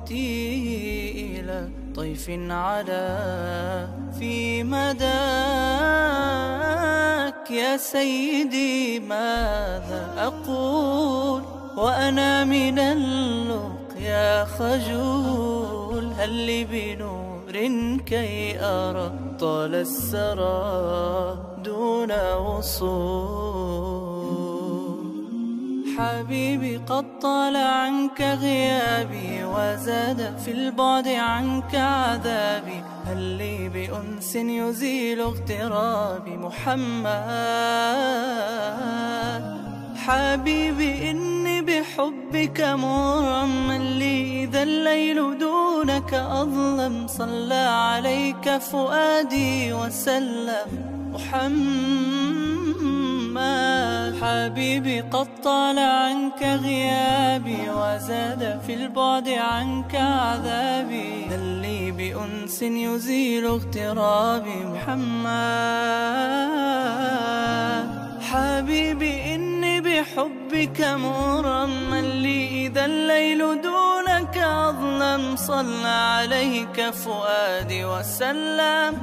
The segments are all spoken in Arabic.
أختي إلى طيف علا في مداك يا سيدي. ماذا أقول وأنا من اللقيا خجول؟ هل لي بنور كي أرى طال السرى دون وصول؟ حبيبي قد طال عنك غيابي وزاد في البعد عنك عذابي. هل لي بأنس يزيل اغترابي؟ محمد حبيبي إني بحبك مرمى لي إذا الليل دونك أظلم. صلى عليك فؤادي وسلم محمد. حبيبي قد طال عنك غيابي وزاد في البعد عنك عذابي. هل لي بأنس يزيل اغترابي؟ محمد حبيبي إني بحبك مرمى لي إذا الليل دونك أظلم. صلى عليك فؤادي وسلم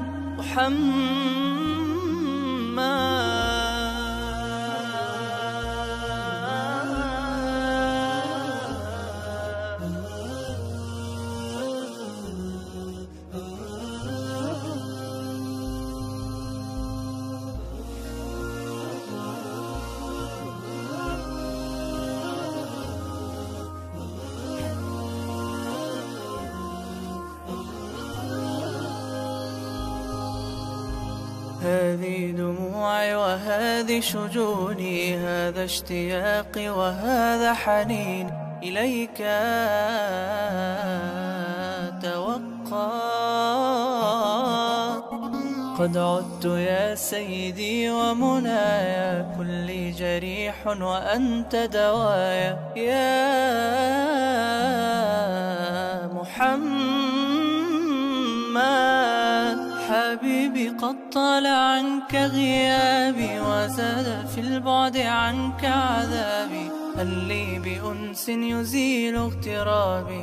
محمد. هذه دموعي وهذه شجوني، هذا اشتياقي وهذا حنين إليك توقى. قد عدت يا سيدي ومنايا، كلي جريح وأنت دوايا يا محمد. حبيبي قد طال عنك غيابي وزاد في البعد عنك عذابي. هل لي بأنس يزيل اغترابي؟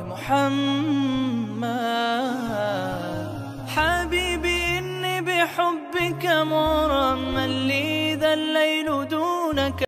محمد حبيبي إني بحبك مرمى لي إذا الليل دونك